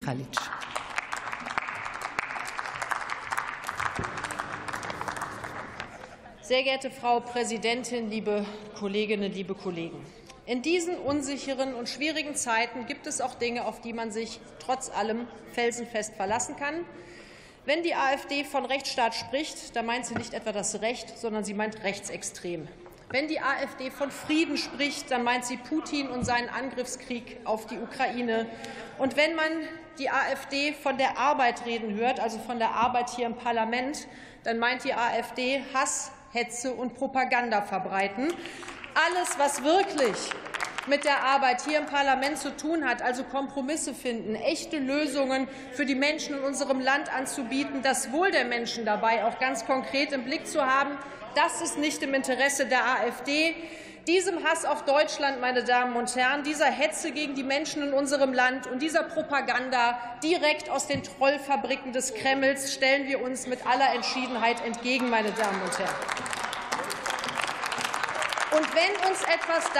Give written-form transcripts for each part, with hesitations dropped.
Skalic. Sehr geehrte Frau Präsidentin, liebe Kolleginnen, liebe Kollegen! In diesen unsicheren und schwierigen Zeiten gibt es auch Dinge, auf die man sich trotz allem felsenfest verlassen kann. Wenn die AfD von Rechtsstaat spricht, dann meint sie nicht etwa das Recht, sondern sie meint rechtsextrem. Wenn die AfD von Frieden spricht, dann meint sie Putin und seinen Angriffskrieg auf die Ukraine. Und wenn man die AfD von der Arbeit reden hört, also von der Arbeit hier im Parlament, dann meint die AfD Hass, Hetze und Propaganda verbreiten. Alles, was wirklich mit der Arbeit hier im Parlament zu tun hat, also Kompromisse finden, echte Lösungen für die Menschen in unserem Land anzubieten, das Wohl der Menschen dabei auch ganz konkret im Blick zu haben, das ist nicht im Interesse der AfD. Diesem Hass auf Deutschland, meine Damen und Herren, dieser Hetze gegen die Menschen in unserem Land und dieser Propaganda direkt aus den Trollfabriken des Kremls stellen wir uns mit aller Entschiedenheit entgegen, meine Damen und Herren. Und wenn uns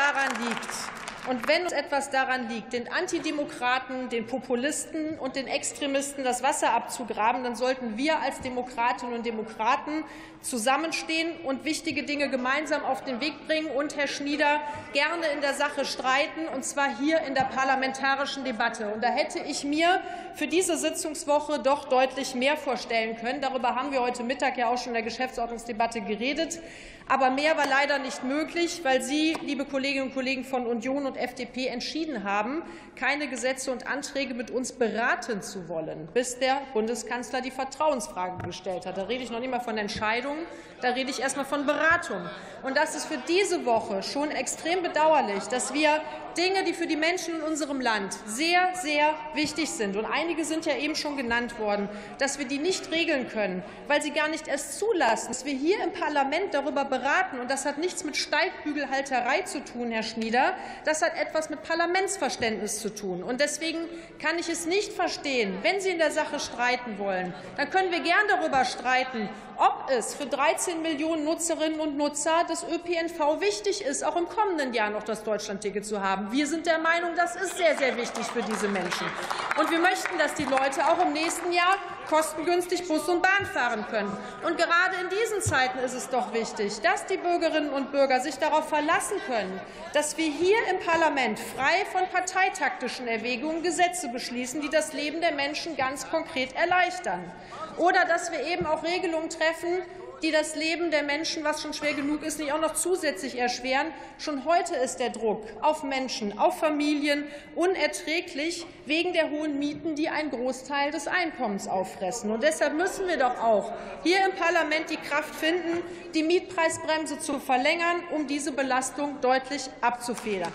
etwas daran liegt, den Antidemokraten, den Populisten und den Extremisten das Wasser abzugraben, dann sollten wir als Demokratinnen und Demokraten zusammenstehen und wichtige Dinge gemeinsam auf den Weg bringen und, Herr Schnieder, gerne in der Sache streiten, und zwar hier in der parlamentarischen Debatte. Und da hätte ich mir für diese Sitzungswoche doch deutlich mehr vorstellen können. Darüber haben wir heute Mittag ja auch schon in der Geschäftsordnungsdebatte geredet. Aber mehr war leider nicht möglich, weil Sie, liebe Kolleginnen und Kollegen von Union und FDP, entschieden haben, keine Gesetze und Anträge mit uns beraten zu wollen, bis der Bundeskanzler die Vertrauensfrage gestellt hat. Da rede ich noch nicht mal von Entscheidungen, da rede ich erst mal von Beratung. Und das ist für diese Woche schon extrem bedauerlich, dass wir Dinge, die für die Menschen in unserem Land sehr, sehr wichtig sind, und einige sind ja eben schon genannt worden, dass wir die nicht regeln können, weil sie gar nicht erst zulassen, dass wir hier im Parlament darüber beraten. Und das hat nichts mit Steigbügelhalterei zu tun, Herr Schnieder. Das hat etwas mit Parlamentsverständnis zu tun. Und deswegen kann ich es nicht verstehen, wenn Sie in der Sache streiten wollen, dann können wir gern darüber streiten, ob es für 13 Millionen Nutzerinnen und Nutzer des ÖPNV wichtig ist, auch im kommenden Jahr noch das Deutschlandticket zu haben. Wir sind der Meinung, das ist sehr, sehr wichtig für diese Menschen. Und wir möchten, dass die Leute auch im nächsten Jahr kostengünstig Bus und Bahn fahren können. Und gerade in diesen Zeiten ist es doch wichtig, dass die Bürgerinnen und Bürger sich darauf verlassen können, dass wir hier im Parlament frei von parteitaktischen Erwägungen Gesetze beschließen, die das Leben der Menschen ganz konkret erleichtern. Oder dass wir eben auch Regelungen treffen, die das Leben der Menschen, was schon schwer genug ist, nicht auch noch zusätzlich erschweren. Schon heute ist der Druck auf Menschen, auf Familien unerträglich wegen der hohen Mieten, die einen Großteil des Einkommens auffressen. Und deshalb müssen wir doch auch hier im Parlament die Kraft finden, die Mietpreisbremse zu verlängern, um diese Belastung deutlich abzufedern.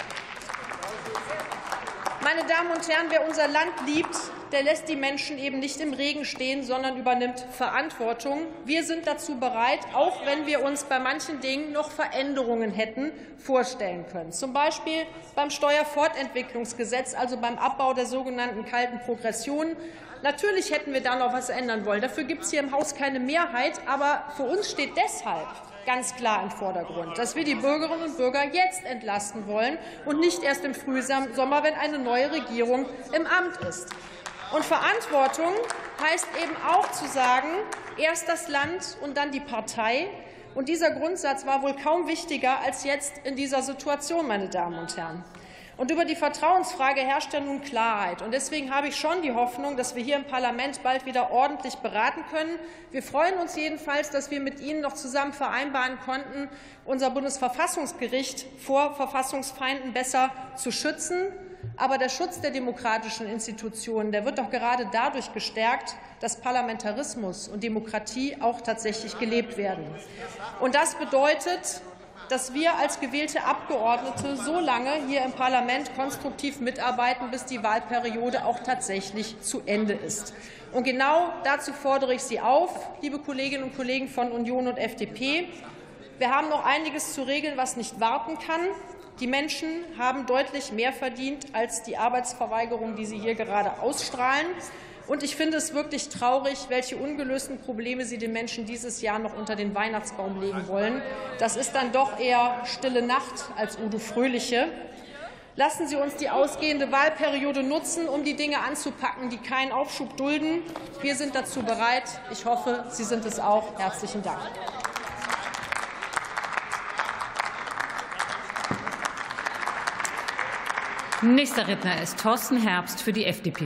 Meine Damen und Herren, wer unser Land liebt, der lässt die Menschen eben nicht im Regen stehen, sondern übernimmt Verantwortung. Wir sind dazu bereit, auch wenn wir uns bei manchen Dingen noch Veränderungen hätten vorstellen können. Zum Beispiel beim Steuerfortentwicklungsgesetz, also beim Abbau der sogenannten kalten Progression. Natürlich hätten wir da noch etwas ändern wollen. Dafür gibt es hier im Haus keine Mehrheit. Aber für uns steht deshalb ganz klar im Vordergrund, dass wir die Bürgerinnen und Bürger jetzt entlasten wollen und nicht erst im Frühsommer, wenn eine neue Regierung im Amt ist. Und Verantwortung heißt eben auch zu sagen, erst das Land und dann die Partei. Und dieser Grundsatz war wohl kaum wichtiger als jetzt in dieser Situation, meine Damen und Herren. Und über die Vertrauensfrage herrscht ja nun Klarheit. Und deswegen habe ich schon die Hoffnung, dass wir hier im Parlament bald wieder ordentlich beraten können. Wir freuen uns jedenfalls, dass wir mit Ihnen noch zusammen vereinbaren konnten, unser Bundesverfassungsgericht vor Verfassungsfeinden besser zu schützen. Aber der Schutz der demokratischen Institutionen, der wird doch gerade dadurch gestärkt, dass Parlamentarismus und Demokratie auch tatsächlich gelebt werden. Und das bedeutet, dass wir als gewählte Abgeordnete so lange hier im Parlament konstruktiv mitarbeiten, bis die Wahlperiode auch tatsächlich zu Ende ist. Und genau dazu fordere ich Sie auf, liebe Kolleginnen und Kollegen von Union und FDP. Wir haben noch einiges zu regeln, was nicht warten kann. Die Menschen haben deutlich mehr verdient als die Arbeitsverweigerung, die Sie hier gerade ausstrahlen. Und ich finde es wirklich traurig, welche ungelösten Probleme Sie den Menschen dieses Jahr noch unter den Weihnachtsbaum legen wollen. Das ist dann doch eher Stille Nacht als Udo Fröhliche. Lassen Sie uns die ausgehende Wahlperiode nutzen, um die Dinge anzupacken, die keinen Aufschub dulden. Wir sind dazu bereit. Ich hoffe, Sie sind es auch. Herzlichen Dank. Nächster Redner ist Thorsten Herbst für die FDP.